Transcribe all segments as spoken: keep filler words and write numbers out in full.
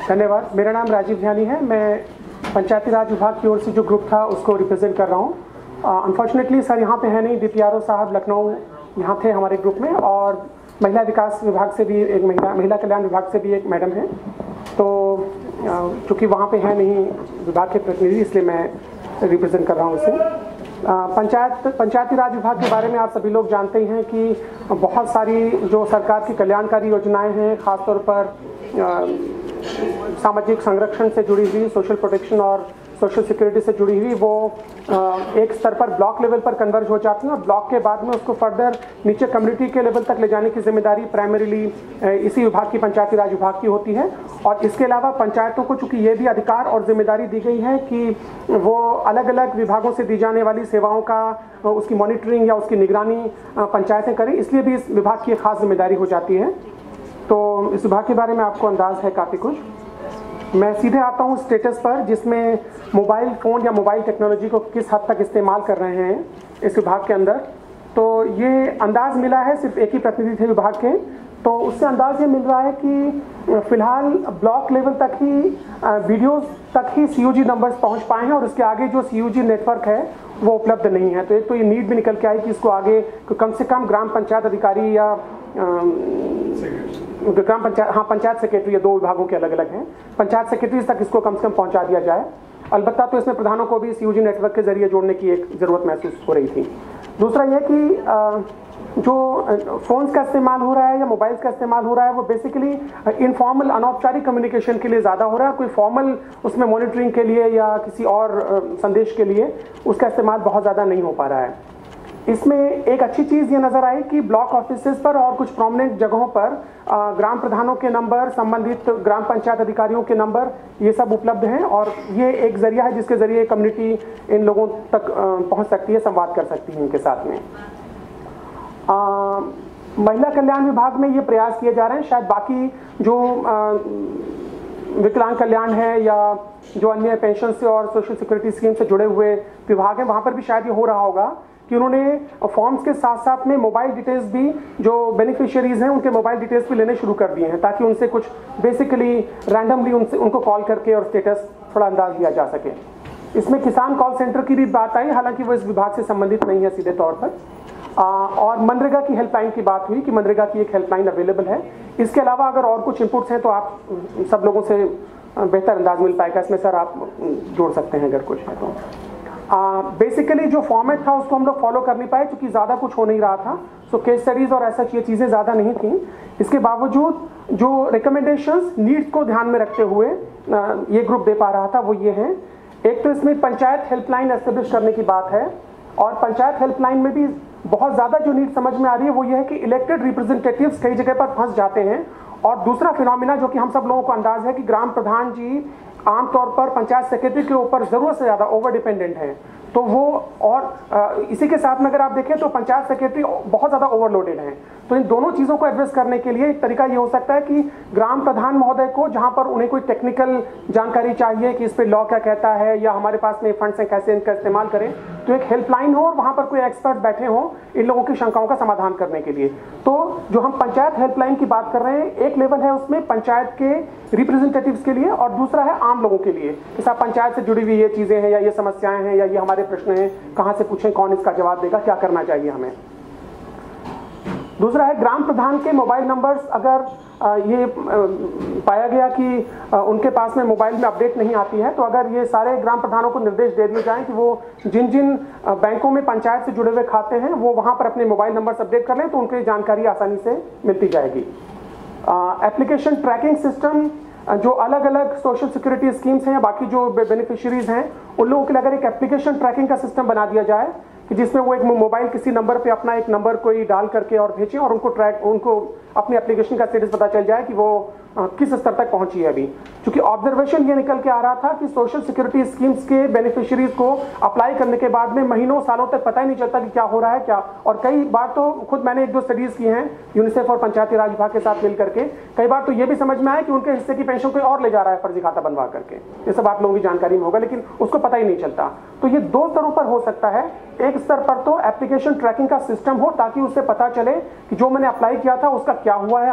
धन्यवाद। मेरा नाम राजीव ध्यानी है। मैं पंचायती राज विभाग की ओर से जो ग्रुप था उसको रिप्रेजेंट कर रहा हूँ। अनफॉर्चुनेटली सर यहाँ पे है नहीं, डीपीआरओ साहब लखनऊ यहाँ थे हमारे ग्रुप में, और महिला विकास विभाग से भी एक महिला महिला कल्याण विभाग से भी एक मैडम है। तो चूँकि वहाँ पे है नहीं विभाग के प्रतिनिधि, इसलिए मैं रिप्रेजेंट कर रहा हूँ उसे। पंचायत पंचायती राज विभाग के बारे में आप सभी लोग जानते ही हैं कि बहुत सारी जो सरकार की कल्याणकारी योजनाएं हैं, ख़ासतौर पर सामाजिक संरक्षण से जुड़ी हुई, सोशल प्रोटेक्शन और सोशल सिक्योरिटी से जुड़ी हुई, वो एक स्तर पर ब्लॉक लेवल पर कन्वर्ज हो जाती हैं और ब्लॉक के बाद में उसको फर्दर नीचे कम्युनिटी के लेवल तक ले जाने की जिम्मेदारी प्राइमरीली इसी विभाग की, पंचायती राज विभाग की होती है। और इसके अलावा पंचायतों को चूँकि ये भी अधिकार और जिम्मेदारी दी गई है कि वो अलग अलग विभागों से दी जाने वाली सेवाओं का उसकी मॉनिटरिंग या उसकी निगरानी पंचायतें करें, इसलिए भी इस विभाग की एक खास जिम्मेदारी हो जाती है। तो इस विभाग के बारे में आपको अंदाज़ है काफ़ी कुछ। मैं सीधे आता हूँ स्टेटस पर, जिसमें मोबाइल फ़ोन या मोबाइल टेक्नोलॉजी को किस हद तक इस्तेमाल कर रहे हैं इस विभाग के अंदर। तो ये अंदाज़ मिला है, सिर्फ एक ही प्रतिनिधि थे विभाग के, तो उससे अंदाज़ ये मिल रहा है कि फ़िलहाल ब्लॉक लेवल तक ही वीडियोस तक ही सीयूजी नंबर्स पहुंच पाए हैं और उसके आगे जो सीयूजी नेटवर्क है वो उपलब्ध नहीं है। तो एक तो ये नीड भी निकल के आई कि इसको आगे कम से कम ग्राम पंचायत अधिकारी या ग्राम पंचायत हाँ पंचायत सेक्रेटरी, या दो विभागों के अलग अलग हैं, पंचायत सेक्रेटरीज तक इसको कम से कम पहुंचा दिया जाए। अलबत्ता तो इसमें प्रधानों को भी सीयूजी नेटवर्क के जरिए जोड़ने की एक ज़रूरत महसूस हो रही थी। दूसरा यह कि जो फ़ोन्स का इस्तेमाल हो रहा है या मोबाइल्स का इस्तेमाल हो रहा है वो बेसिकली इनफॉर्मल अनौपचारिक कम्युनिकेशन के लिए ज़्यादा हो रहा है। कोई फॉर्मल उसमें मॉनिटरिंग के लिए या किसी और संदेश के लिए उसका इस्तेमाल बहुत ज़्यादा नहीं हो पा रहा है। इसमें एक अच्छी चीज़ ये नज़र आई कि ब्लॉक ऑफिसेज पर और कुछ प्रोमिनेंट जगहों पर ग्राम प्रधानों के नंबर, संबंधित ग्राम पंचायत अधिकारियों के नंबर, ये सब उपलब्ध हैं और ये एक ज़रिया है जिसके ज़रिए कम्युनिटी इन लोगों तक पहुंच सकती है, संवाद कर सकती है इनके साथ में। आ, महिला कल्याण विभाग में ये प्रयास किए जा रहे हैं। शायद बाकी जो आ, विकलांग कल्याण है या जो अन्य पेंशन से और सोशल सिक्योरिटी स्कीम से जुड़े हुए विभाग हैं, वहाँ पर भी शायद ये हो रहा होगा कि उन्होंने फॉर्म्स के साथ साथ में मोबाइल डिटेल्स भी, जो बेनिफिशियरीज हैं उनके मोबाइल डिटेल्स भी लेने शुरू कर दिए हैं, ताकि उनसे कुछ बेसिकली रैंडमली उनसे उनको कॉल करके और स्टेटस थोड़ा अंदाज लिया जा सके। इसमें किसान कॉल सेंटर की भी बात आई, हालांकि वो इस विभाग से संबंधित नहीं है सीधे तौर पर। आ, और मनरेगा की हेल्पलाइन की बात हुई कि मनरेगा की एक हेल्पलाइन अवेलेबल है। इसके अलावा अगर और कुछ इनपुट्स हैं तो आप सब लोगों से बेहतर अंदाज मिल पाएगा। इसमें सर आप जोड़ सकते हैं अगर कुछ है तो। बेसिकली uh, जो फॉर्मेट था उसको हम लोग फॉलो कर नहीं पाए क्योंकि ज़्यादा कुछ हो नहीं रहा था। सो केस स्टडीज़ और ऐसा ये चीज़ें ज़्यादा नहीं थी। इसके बावजूद जो रिकमेंडेशंस नीड्स को ध्यान में रखते हुए uh, ये ग्रुप दे पा रहा था वो ये हैं। एक तो इसमें पंचायत हेल्पलाइन एस्टेब्लिश करने की बात है, और पंचायत हेल्पलाइन में भी बहुत ज़्यादा जो नीड समझ में आ रही है वो ये है कि इलेक्टेड रिप्रेजेंटेटिव्स कई जगह पर फंस जाते हैं। और दूसरा फिनोमिना जो कि हम सब लोगों को अंदाज है कि ग्राम प्रधान जी आमतौर पर पंचायत सेक्रेटरी के ऊपर ज़रूरत से ज़्यादा ओवर डिपेंडेंट है। तो वो और इसी के साथ में अगर आप देखें तो पंचायत सेक्रेटरी बहुत ज़्यादा ओवरलोडेड हैं। तो इन दोनों चीज़ों को एड्रेस करने के लिए एक तरीका ये हो सकता है कि ग्राम प्रधान महोदय को, जहाँ पर उन्हें कोई टेक्निकल जानकारी चाहिए कि इस पर लॉ क्या कहता है या हमारे पास में फंड्स हैं कैसे इनका इस्तेमाल करें, तो एक हेल्पलाइन हो और वहाँ पर कोई एक्सपर्ट बैठे हों इन लोगों की शंकाओं का समाधान करने के लिए। तो जो हम पंचायत हेल्पलाइन की बात कर रहे हैं, एक लेवल है उसमें पंचायत के रिप्रेजेंटेटिव्स के लिए और दूसरा है आम लोगों के लिए, जैसा पंचायत से जुड़ी हुई ये चीज़ें हैं या ये समस्याएं हैं या ये हमारे प्रश्न हैं, कहाँ से पूछें, कौन इसका जवाब देगा, क्या करना चाहिए हमें। दूसरा है ग्राम प्रधान के मोबाइल नंबर्स। अगर ये पाया गया कि उनके पास में मोबाइल में अपडेट नहीं आती है, तो अगर ये सारे ग्राम प्रधानों को निर्देश दे दिए जाएं कि वो जिन जिन बैंकों में पंचायत से जुड़े हुए खाते हैं वो वहाँ पर अपने मोबाइल नंबर्स अपडेट कर लें, तो उनको जानकारी आसानी से मिलती जाएगी। एप्लीकेशन ट्रैकिंग सिस्टम, जो अलग अलग सोशल सिक्योरिटी स्कीम्स हैं या बाकी जो बेनिफिशियरीज हैं उन लोगों के लिए अगर एक एप्लीकेशन ट्रैकिंग का सिस्टम बना दिया जाए कि जिसमें वो एक मोबाइल किसी नंबर पे अपना एक नंबर कोई डाल करके और भेजें और उनको ट्रैक उनको अपनी एप्लीकेशन का स्टेटस पता चल जाए कि वो आ, किस स्तर तक पहुंची है अभी। क्योंकि ऑब्जर्वेशन ये निकल के आ रहा था कि सोशल सिक्योरिटी स्कीम्स के बेनिफिशियरीज को अप्लाई करने के बाद में महीनों सालों तक पता ही नहीं चलता कि क्या हो रहा है क्या। और कई बार तो खुद मैंने एक दो स्टडीज़ की हैं यूनिसेफ और पंचायती राज विभाग के साथ मिल करके, कई बार तो ये भी समझ में आया कि उनके हिस्से की पेंशन कोई और ले जा रहा है फर्जी खाता बनवा करके। ये सब आप लोगों की जानकारी में होगा, लेकिन उसको पता ही नहीं चलता। तो ये दो स्तरों पर हो सकता है। एक स्तर पर तो एप्लीकेशन ट्रैकिंग का सिस्टम हो ताकि उससे पता चले कि जो मैंने अप्लाई किया था उसका क्या हुआ है हाल,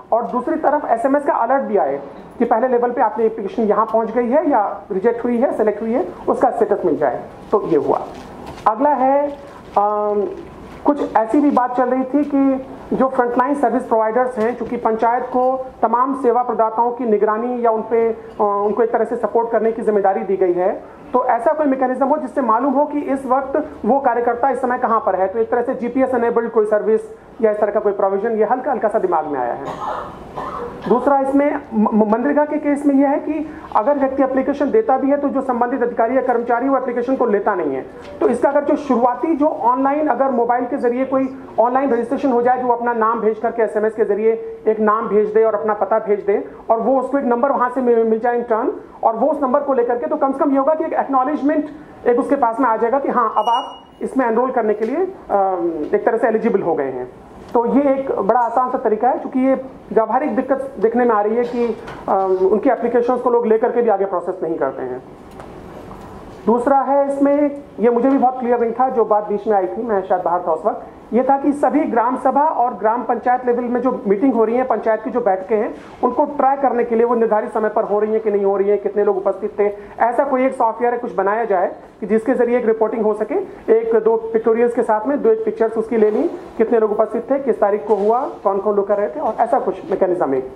और दूसरी तरफ एसएमएस का अलर्ट भी आए कि पहले लेवल पे आपकी एप्लीकेशन यहाँ पहुँच गई है या रिजेक्ट हुई है, सेलेक्ट हुई है, उसका स्टेटस मिल जाए। तो ये हुआ। अगला है आ, कुछ ऐसी भी बात चल रही थी कि जो फ्रंटलाइन सर्विस प्रोवाइडर्स हैं, चूंकि पंचायत को तमाम सेवा प्रदाताओं की निगरानी या उन पे उनको एक तरह से सपोर्ट करने की जिम्मेदारी दी गई है, तो ऐसा कोई मैकेनिज्म हो जिससे मालूम हो कि इस वक्त वो कार्यकर्ता इस समय कहाँ पर है। तो एक तरह से जीपीएस एनेबल्ड कोई सर्विस या इस तरह का कोई प्रोविजन, ये हल्का हल्का सा दिमाग में आया है। दूसरा इसमें मनरेगा के केस में यह है कि अगर व्यक्ति एप्लीकेशन देता भी है तो जो संबंधित अधिकारी या कर्मचारी वो एप्लीकेशन को लेता नहीं है। तो इसका अगर जो शुरुआती जो ऑनलाइन अगर मोबाइल के जरिए कोई ऑनलाइन रजिस्ट्रेशन हो जाए, जो अपना नाम भेज करके एसएमएस के जरिए एक नाम भेज दे और अपना पता भेज दे और वो उसको एक नंबर वहां से मिल जाए इन टर्न, और वो उस नंबर को लेकर के, तो कम से कम ये होगा कि एक एक्नॉलेजमेंट एक उसके पास में आ जाएगा कि हाँ अब आप इसमें एनरोल करने के लिए एक तरह से एलिजिबल हो गए हैं। तो ये एक बड़ा आसान सा तरीका है, क्योंकि ये व्यावहारिक दिक्कत देखने में आ रही है कि उनकी एप्लीकेशंस को लोग लेकर के भी आगे प्रोसेस नहीं करते हैं। दूसरा है इसमें, ये मुझे भी बहुत क्लियर नहीं था, जो बात बीच में आई थी, मैं शायद बाहर था उस वक्त, ये था कि सभी ग्राम सभा और ग्राम पंचायत लेवल में जो मीटिंग हो रही है, पंचायत की जो बैठकें हैं, उनको ट्रैक करने के लिए वो निर्धारित समय पर हो रही है कि नहीं हो रही है, कितने लोग उपस्थित थे। ऐसा कोई एक सॉफ्टवेयर कुछ बनाया जाए कि जिसके जरिए एक रिपोर्टिंग हो सके, एक दो पिक्टोरियल्स के साथ में दो एक पिक्चर्स उसकी ले ली, कितने लोग उपस्थित थे, किस तारीख को हुआ, कौन कौन लोग कर रहे थे, और ऐसा कुछ मैकेनिज्म है।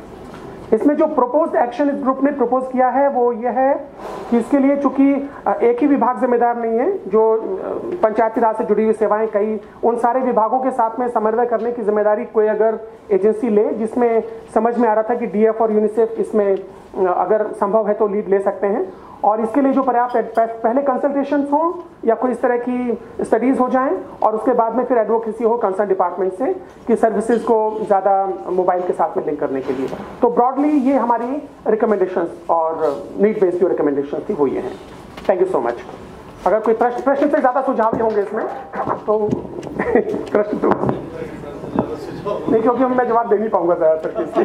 इसमें जो प्रोपोज्ड एक्शन इस ग्रुप ने प्रपोज किया है वो ये है कि इसके लिए चूंकि एक ही विभाग जिम्मेदार नहीं है, जो पंचायती राज से जुड़ी हुई सेवाएं कई, उन सारे विभागों के साथ में समन्वय करने की जिम्मेदारी कोई अगर एजेंसी ले, जिसमें समझ में आ रहा था कि डीएफ और यूनिसेफ इसमें अगर संभव है तो लीड ले सकते हैं, और इसके लिए जो पर्याप्त पहले कंसल्टेशंस हो या कोई इस तरह की स्टडीज हो जाएं, और उसके बाद में फिर एडवोकेसी हो कंसर्न डिपार्टमेंट से कि सर्विसेज को ज़्यादा मोबाइल के साथ में लिंक करने के लिए। तो ब्रॉडली ये हमारी रिकमेंडेशंस और नीड बेस्ड जो रिकमेंडेशंस थी वो ये हैं। Thank you so much. अगर कोई प्रश्न प्रश्न से ज़्यादा सुझाव भी होंगे इसमें तो प्रश्न तो नहीं, क्योंकि मैं जवाब दे नहीं पाऊंगा ज़्यादातर किसी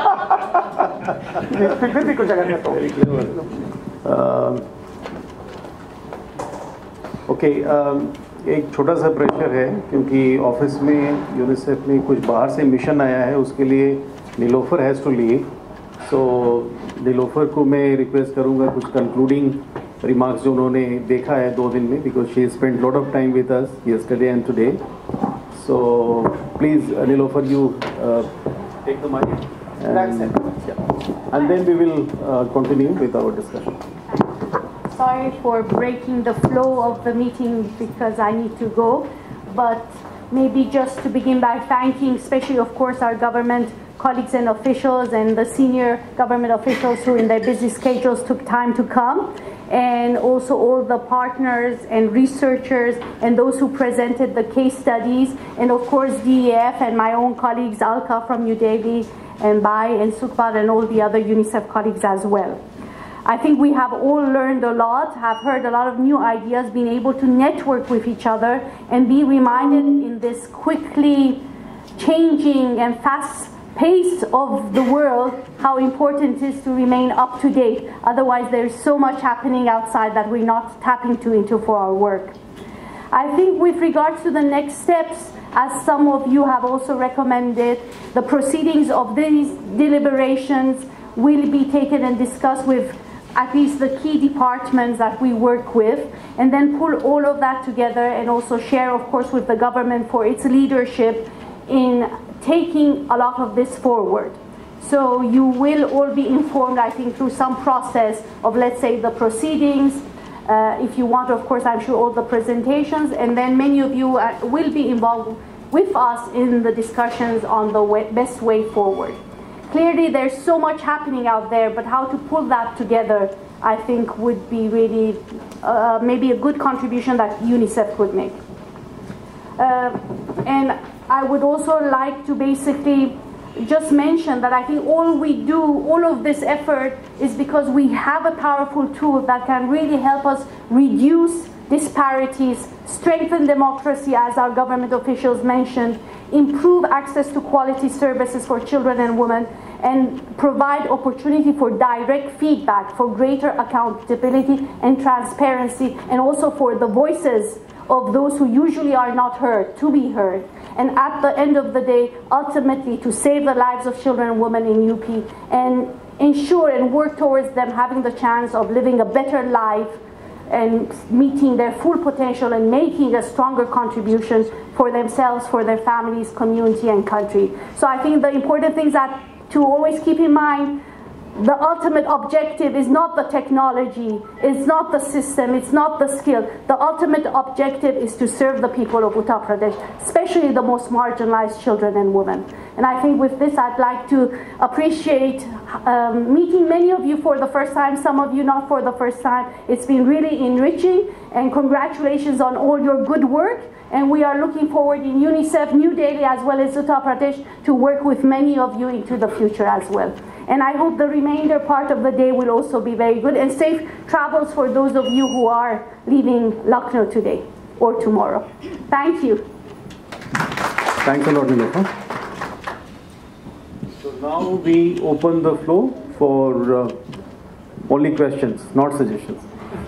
फिर फिर भी कुछ अगर है तो ओके uh, okay, uh, एक छोटा सा प्रेशर है, क्योंकि ऑफिस में यूनिसेफ में कुछ बाहर से मिशन आया है, उसके लिए Nilofar has to leave. So Nilofar को मैं रिक्वेस्ट करूंगा कुछ कंक्लूडिंग रिमार्क्स जो उन्होंने देखा है दो दिन में, because she spend lot of time with us yesterday and today. So please Nilofar, you take the mic and then we will uh, continue with our discussion. Sorry for breaking the flow of the meeting because I need to go, but maybe just to begin by thanking especially of course our government colleagues and officials and the senior government officials who in their busy schedules took time to come, and also all the partners and researchers and those who presented the case studies, and of course D E F and my own colleagues Alka from New Delhi and Bai and Sukhpal and all the other UNICEF colleagues as well. I think we have all learned a lot, have heard a lot of new ideas, been able to network with each other and be reminded in this quickly changing and fast pace of the world how important it is to remain up to date. Otherwise there's so much happening outside that we're not tapping to into for our work. I think with regards to the next steps, as some of you have also recommended, the proceedings of these deliberations will be taken and discussed with at least the key departments that we work with, and then pull all of that together and also share, of course, with the government for its leadership in taking a lot of this forward. So you will all be informed, I think, through some process of, let's say, the proceedings. Uh, if you want, of course, I'm sure all the presentations, and then many of you uh, will be involved with us in the discussions on the way, best way forward. Clearly, there's so much happening out there, but how to pull that together, I think, would be really uh, maybe a good contribution that UNICEF could make. Uh, and I would also like to basically just mention that I think all we do, all of this effort is because we have a powerful tool that can really help us reduce disparities, strengthen democracy, as our government officials mentioned, improve access to quality services for children and women, and provide opportunity for direct feedback, for greater accountability and transparency, and also for the voices of those who usually are not heard to be heard. And at the end of the day, ultimately to save the lives of children and women in U P and ensure and work towards them having the chance of living a better life and meeting their full potential and making a stronger contribution for themselves, for their families, community, and country. So I think the important things that to always keep in mind, the ultimate objective is not the technology, it's not the system, it's not the skill. The ultimate objective is to serve the people of Uttar Pradesh, especially the most marginalized children and women. And I think with this I'd like to appreciate um, meeting many of you for the first time, some of you not for the first time. It's been really enriching, and congratulations on all your good work. And we are looking forward in UNICEF, New Delhi, as well as Uttar Pradesh to work with many of you into the future as well. And I hope the remainder part of the day will also be very good, and safe travels for those of you who are leaving Lucknow today or tomorrow. Thank you. Thanks a lot, Nilofer. So now we open the floor for uh, only questions, not suggestions.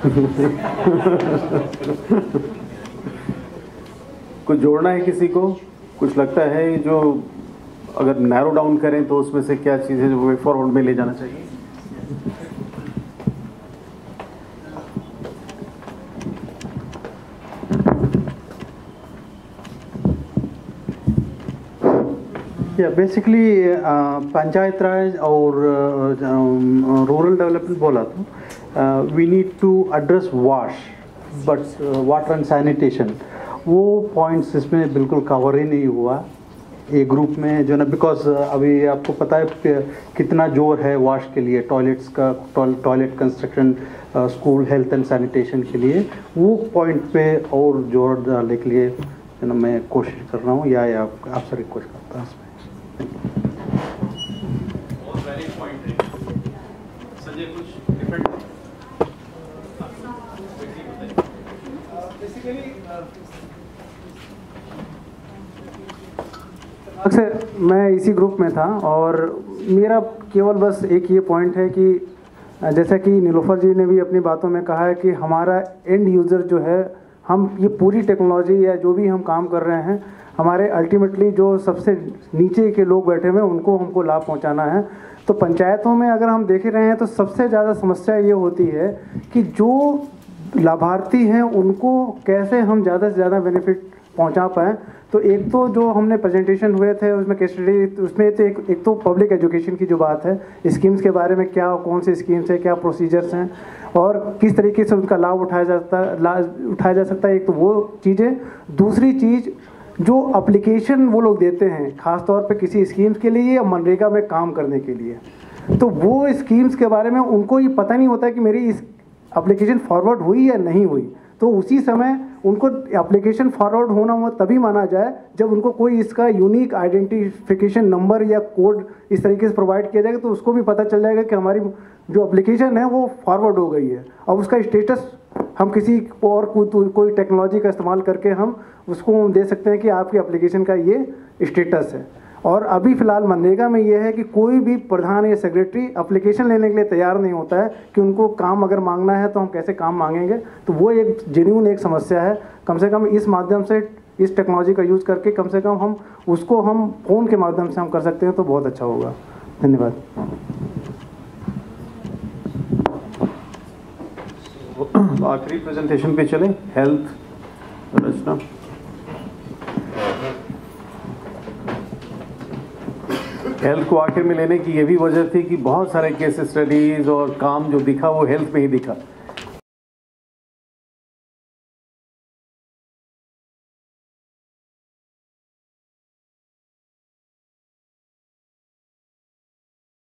कुछ जोड़ना है किसी को? कुछ लगता है जो अगर नैरो डाउन करें तो उसमें से क्या चीज़ें जो वे फॉरवर्ड में ले जाना चाहिए? Yeah, basically uh, पंचायत राज और रूरल डेवलपमेंट बोला तो we need to address wash, but uh, water and sanitation वो पॉइंट्स इसमें बिल्कुल कवर ही नहीं हुआ ए ग्रुप में जो ना, बिकॉज अभी आपको पता है कितना जोर है वॉश के लिए, टॉयलेट्स का, toilet construction, school health and sanitation के लिए, वो पॉइंट पे और जोर डालने के लिए जो ना मैं कोशिश कर रहा हूँ, या, या आपसे रिक्वेस्ट करता हूँ इसमें। अक्सर मैं इसी ग्रुप में था और मेरा केवल बस एक ये पॉइंट है कि जैसा कि नीलोफर जी ने भी अपनी बातों में कहा है कि हमारा एंड यूज़र जो है, हम ये पूरी टेक्नोलॉजी या जो भी हम काम कर रहे हैं, हमारे अल्टीमेटली जो सबसे नीचे के लोग बैठे हुए हैं उनको हमको लाभ पहुंचाना है। तो पंचायतों में अगर हम देख रहे हैं तो सबसे ज़्यादा समस्या ये होती है कि जो लाभार्थी हैं उनको कैसे हम ज़्यादा से ज़्यादा बेनिफिट पहुंचा पाएँ। तो एक तो जो हमने प्रेजेंटेशन हुए थे उसमें केस स्टडी, उसमें तो एक एक तो पब्लिक एजुकेशन की जो बात है, स्कीम्स के बारे में क्या कौन सी स्कीम्स है, क्या प्रोसीजर्स हैं और किस तरीके से उनका लाभ उठाया जाता लाभ उठाया जा सकता है, एक तो वो चीज़ें। दूसरी चीज़ जो एप्लीकेशन वो लोग देते हैं ख़ास तौर पे किसी स्कीम्स के लिए या मनरेगा में काम करने के लिए, तो वो स्कीम्स के बारे में उनको ये पता नहीं होता कि मेरी इस एप्लीकेशन फॉरवर्ड हुई या नहीं हुई। तो उसी समय उनको एप्लीकेशन फॉरवर्ड होना हुआ तभी माना जाए जब उनको कोई इसका यूनिक आइडेंटिफिकेशन नंबर या कोड इस तरीके से प्रोवाइड किया जाएगा, तो उसको भी पता चल जाएगा कि हमारी जो एप्लीकेशन है वो फॉरवर्ड हो गई है। अब उसका स्टेटस हम किसी और को, कोई टेक्नोलॉजी का इस्तेमाल करके हम उसको दे सकते हैं कि आपकी एप्लीकेशन का ये स्टेटस है। और अभी फ़िलहाल मनरेगा में ये है कि कोई भी प्रधान या सेक्रेटरी एप्लीकेशन लेने के लिए तैयार नहीं होता है कि उनको काम अगर मांगना है तो हम कैसे काम मांगेंगे। तो वो एक जेन्युइन एक समस्या है। कम से कम इस माध्यम से, इस टेक्नोलॉजी का यूज़ करके कम से कम हम उसको हम फ़ोन के माध्यम से हम कर सकते हैं तो बहुत अच्छा होगा। धन्यवाद। आखिरी प्रेजेंटेशन पे चलें, हेल्थ रचना। हेल्थ को आखिर में लेने की ये भी वजह थी कि बहुत सारे केस स्टडीज़ और काम जो दिखा वो हेल्थ में ही दिखा।